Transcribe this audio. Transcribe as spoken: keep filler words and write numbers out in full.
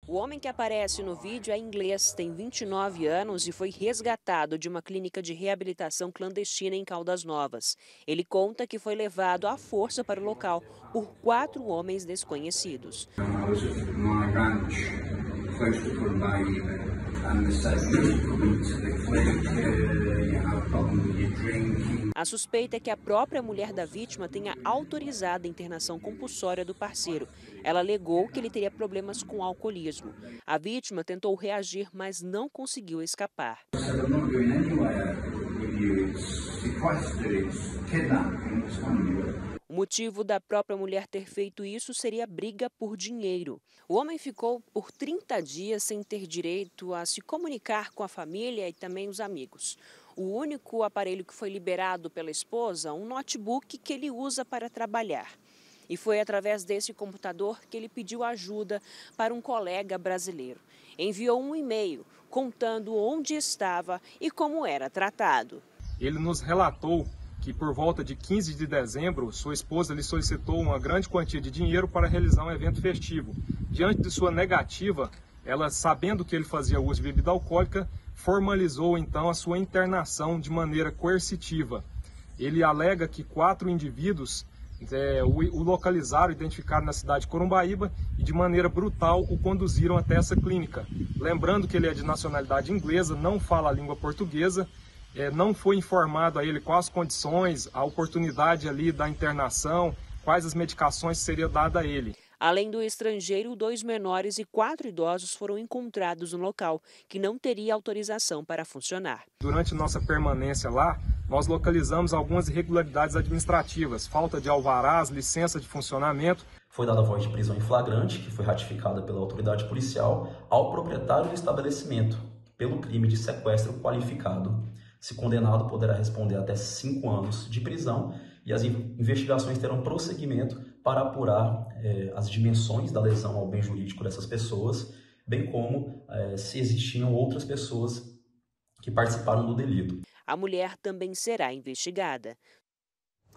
O homem que aparece no vídeo é inglês, tem vinte e nove anos e foi resgatado de uma clínica de reabilitação clandestina em Caldas Novas. Ele conta que foi levado à força para o local por quatro homens desconhecidos. I was at my ranch close to Curumbaíba and they said you come into the clinic, uh, you have a problem with your drinking. A suspeita é que a própria mulher da vítima tenha autorizado a internação compulsória do parceiro. Ela alegou que ele teria problemas com alcoolismo. A vítima tentou reagir, mas não conseguiu escapar. I said I'm not going anywhere with you, it's sequestered, it's kidnapping, it's on O motivo da própria mulher ter feito isso seria briga por dinheiro. O homem ficou por trinta dias sem ter direito a se comunicar com a família e também os amigos. O único aparelho que foi liberado pela esposa, um notebook que ele usa para trabalhar. E foi através desse computador que ele pediu ajuda para um colega brasileiro. Enviou um e-mail contando onde estava e como era tratado. Ele nos relatou que por volta de quinze de dezembro, sua esposa lhe solicitou uma grande quantia de dinheiro para realizar um evento festivo. Diante de sua negativa, ela, sabendo que ele fazia uso de bebida alcoólica, formalizou então a sua internação de maneira coercitiva. Ele alega que quatro indivíduos é, o, o localizaram, identificaram na cidade de Curumbaíba e de maneira brutal o conduziram até essa clínica. Lembrando que ele é de nacionalidade inglesa, não fala a língua portuguesa, É, não foi informado a ele quais as condições, a oportunidade ali da internação, quais as medicações seriam dadas a ele. Além do estrangeiro, dois menores e quatro idosos foram encontrados no local, que não teria autorização para funcionar. Durante nossa permanência lá, nós localizamos algumas irregularidades administrativas, falta de alvarás, licença de funcionamento. Foi dada a voz de prisão em flagrante, que foi ratificada pela autoridade policial, ao proprietário do estabelecimento, pelo crime de sequestro qualificado. Se condenado, poderá responder até cinco anos de prisão e as investigações terão prosseguimento para apurar eh, as dimensões da lesão ao bem jurídico dessas pessoas, bem como eh, se existiam outras pessoas que participaram do delito. A mulher também será investigada.